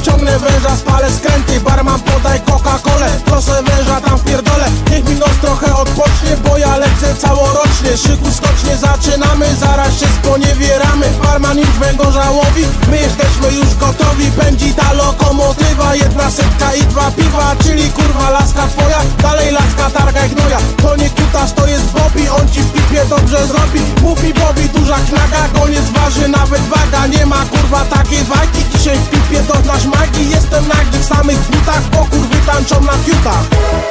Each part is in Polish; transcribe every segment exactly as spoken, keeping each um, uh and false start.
wciągnę węża, spalę skręty. Barman podaj Coca-Colę, proszę węża tam wpierdolę. Niech mi nos trochę odpocznie, bo ja lecę całorocznie. Szyku skocznie zaczynamy, zaraz się sponiewieramy. Barman już węgorza łowi, my jesteśmy już gotowi. Pędzi ta lokomotywa, jedna setka i dwa piwa. Czyli kurwa laska twoja, dalej laska targaj gnoja. To nie kutas, to jest Bobby, on ci w pipie dobrze zrobi. Mówi Bobby, duża knaga, koniec waży nawet waga. Nie ma kurwa takiej wagi, dzisiaj w pipie doznasz magii. Jestem nagdy w samych butach, bo kurwy tańczą na fiutach.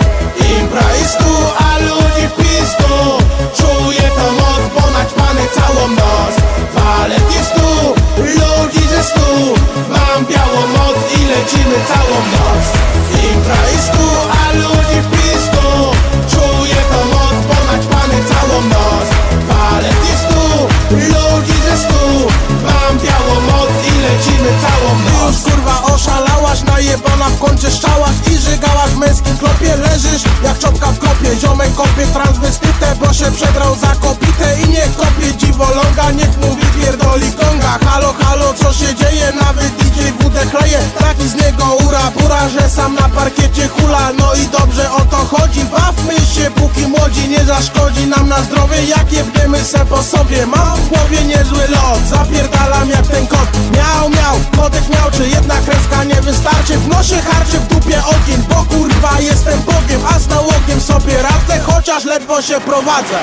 Impra jest tu, a ludzi w pistu. Czuję to moc, bo naćpany całą noc. Walet jest tu, ludzi ze stu. Mam białą moc i lecimy całą noc. Impra jest tu, a ludzi w pistu. Czuję to moc, bo naćpany całą noc. Walet jest tu, ludzi ze stu. Mam białą moc i lecimy całą noc. Już kurwa oszalałaś, najebana w kącie szczałaś i żygałaś w męskim klopie. Leżysz jak czopka w kopie, ziomek kopie transwestytę, bo się przebrał za kopitę. I niech kopie dziwoląga, niech mówi pierdoli konga. Halo, halo, co się dzieje? Nawet D J wódę chleje. Taki z niego ura, bura, że sam na parkiecie hula. No i dobrze o to chodzi, bawmy się póki młodzi. Nie zaszkodzi nam na zdrowie, jak jebniemy se po sobie. Mam w głowie niezły lot, zapierdalam jak ten kot. Miał, miał, kotek miał, czy jedna kreska nie wystarczy? W nosie harczy, w dupie ogień, bo kurwa jestem Bogiem. A z nałogiem sobie radzę, chociaż ledwo się prowadzę.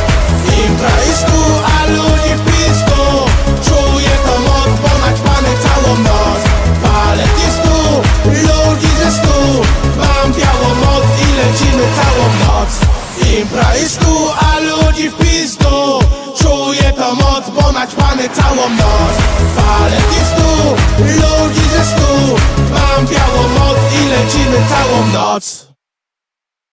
Impra jest tu, a ludzi w pistu. Czuję to moc, bo naćpany całą noc. Walet jest tu, ludzi ze stu. Mam białą moc i lecimy całą noc. Impra jest tu, a ludzi w pistu. Czuję to moc, bo naćpany całą noc. Walet jest tu, ludzi ze stu. Mam białą moc i lecimy całą noc.